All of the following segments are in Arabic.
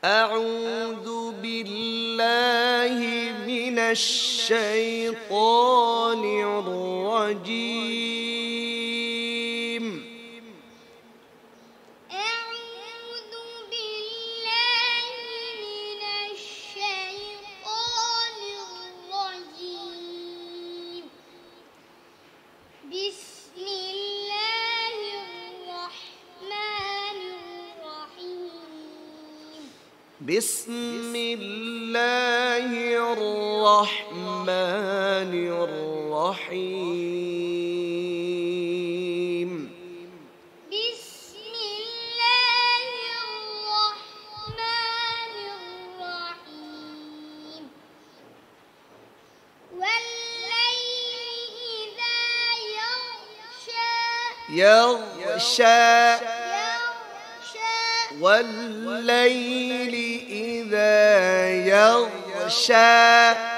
أعوذ بالله من الشيطان الرجيم. أعوذ بالله من الشيطان الرجيم. بسم الله الرحمن الرحيم. بسم الله الرحمن الرحيم. بسم الله الرحمن الرحيم. والليل إذا يغشى والليل إذا يغشى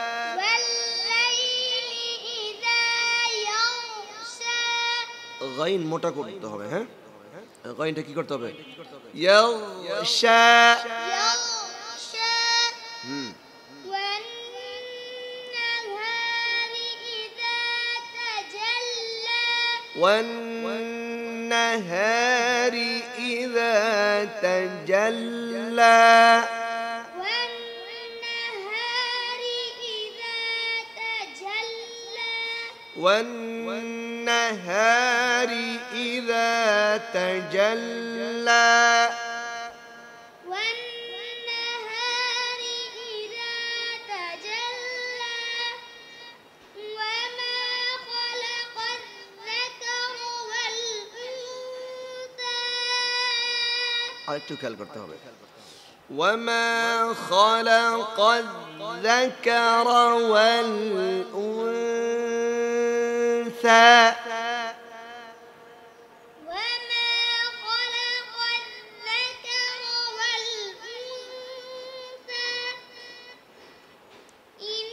غين মোটা করতে হবে। হ্যাঁ, গাইনটা কি করতে হবে? يغشى والنهار إذا تجلى والنهار إذا تجلى وما خلق الذكر والأنثى আরেকটু খেয়াল করতে হবে। وما خلق الذكر والأنثى وما خلق الذكر والأنثى إن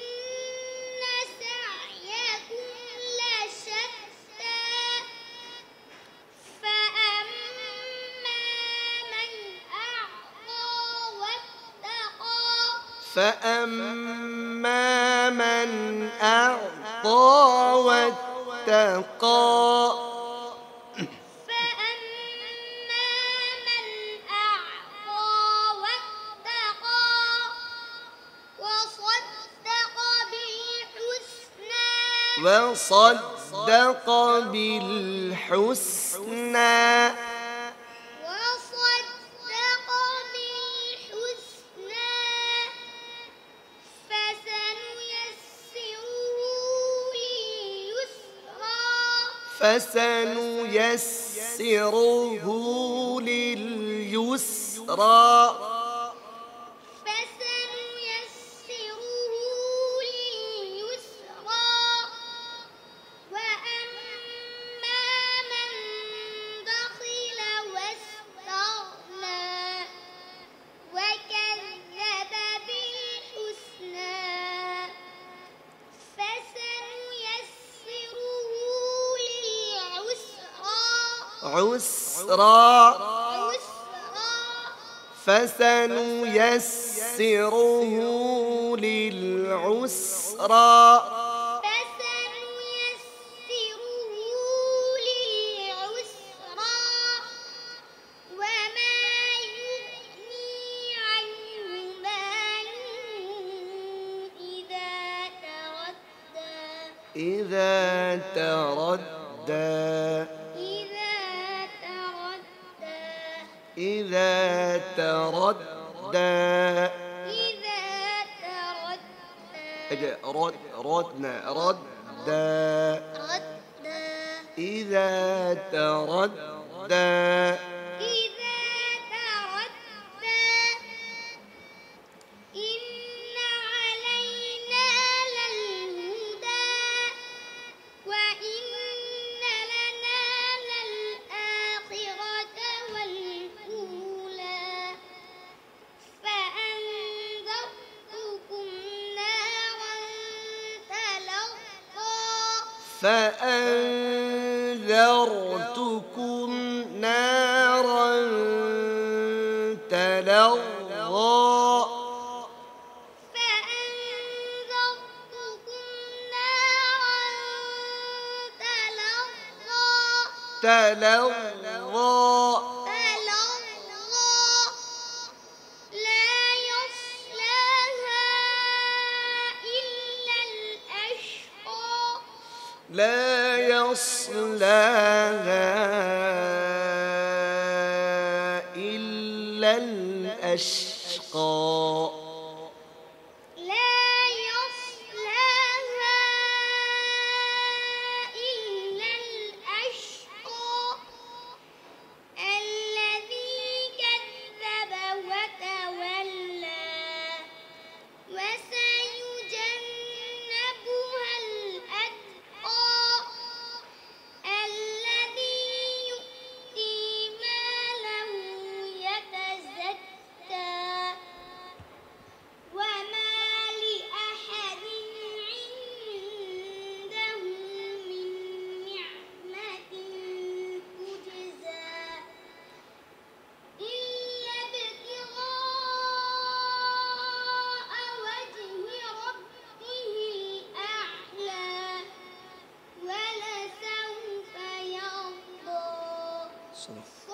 سعيكم لشتى فأما من أعطى واتقى وصدق بالحسنى فسنيسره لليسرى وأما من بخل واستغنى وكذب بالحسنى فسنيسره للعسرى وما يغني عنه ماله إذا تردى إذا تردى إن علينا للهدى وإن لنا للآخرة والأولى فأنذرتكم نارا تلظى فأنذرتكم نارا تلظى لا يصلاها إلا الأشقى لا يصلاها إلا الأشقى لا يصلاها إلا الأشقى الذي كذب وتولى وسيجنبها الأتقى الذي يؤتي ماله يتزكى وما لأحد عنده من نعمة تجزى إلا ابتغاء وجه ربه الأعلى ولسوف يرضى